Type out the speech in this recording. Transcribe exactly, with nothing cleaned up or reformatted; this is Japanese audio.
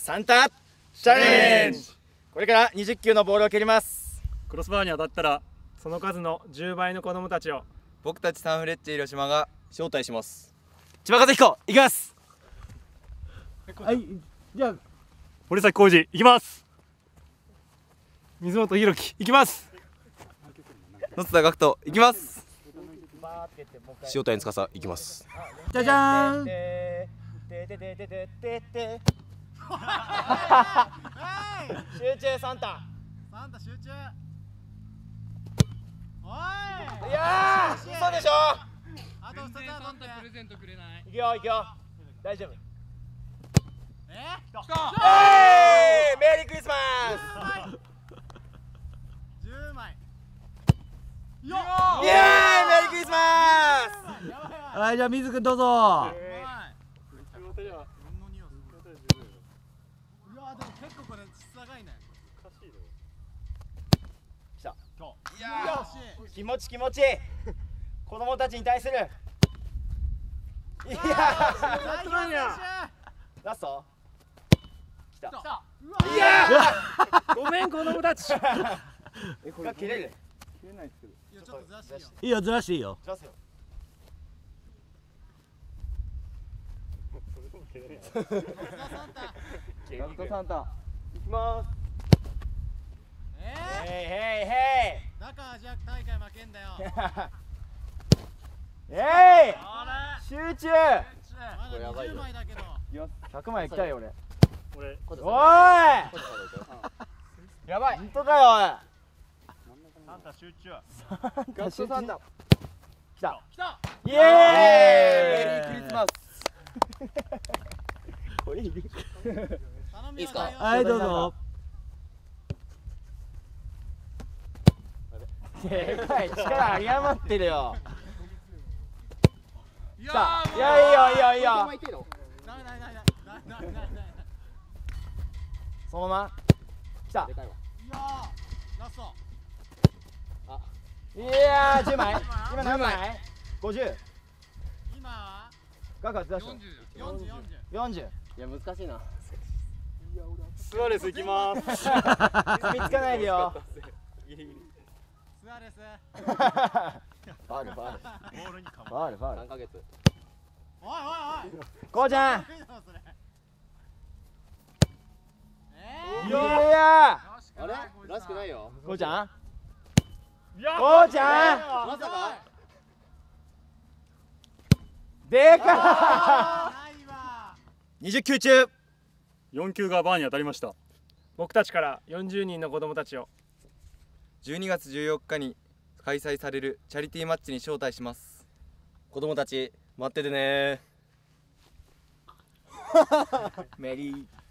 サンタチャレンジ。これからにじゅっきゅうのボールを蹴ります。 クロスバーに当たったらその数のじゅうばいの子供たちを僕たちサンフレッチェ広島が招待します。千葉和彦いきます。 はい、じゃあ森崎浩二いきます。水本裕樹いきます。 野津田学人いきます。 塩谷司いきます。 じゃじゃーん。 集中サンタ。 サンタ集中。おい。 いやー、嘘でしょ。 あとふたつは取って。プレゼントくれない。 いくよいくよ。大丈夫。 えー？来た。えー、メリークリスマス。 じゅうまい。 よっ。イエーイ、メリークリスマス。 はい、じゃあ水くんどうぞ。 いやでも結構これ質高いね。 来た。 いや気持ち気持ちいい。子供たちに対する。いやラスト。来た。いやごめん子供たち。 え、これ切れる。 切れないですけど。いやちょっとずらしていいよ。 いいよ、ずらしていいよ。 ずらすよ。 サンタ。 ガクトサンタいきます。 えヘイヘイヘー？だからアジア大会負けんだよ。 イ。えい。 あれ。 集中。 まだにじゅうまいだけど。 ひゃくまいいきたいよ俺。 俺おい。やばい。本当だよおい。 サンタ集中。 ガクトサンタ。来た。 来た。 イエーイ。 メリークリスマス。 これいる。 いいですか。 はいどうぞ。 でかい、力有り余ってるよ。 い来た。いやいいよいいよいいよ。 ダメダメダメダメダメダメダメ。 そのまま。来た。 いやラスト。 いやー、じゅうまい。今何枚？ごじゅう。 今はガクガク出した。 よんじゅうよんじゅう。 よんじゅう。 いや難しいな。 スアレスいきます。 見つかないでよ。 スアレス。 ファウルファウル。 ボールにかファウルファウル。 何ヶ月。 おいおいおい。 こうちゃん。いえー？ やあれらしくないよ。 ー。こうちゃん。 いやこうちゃん。 まさか。 でかないわ。 い。にじゅっきゅう中。 よんきゅうがバーに当たりました。僕たちからよんじゅうにんの子供たちをじゅうにがつじゅうよっかに開催されるチャリティーマッチに招待します。 子供たち待っててね。メリー。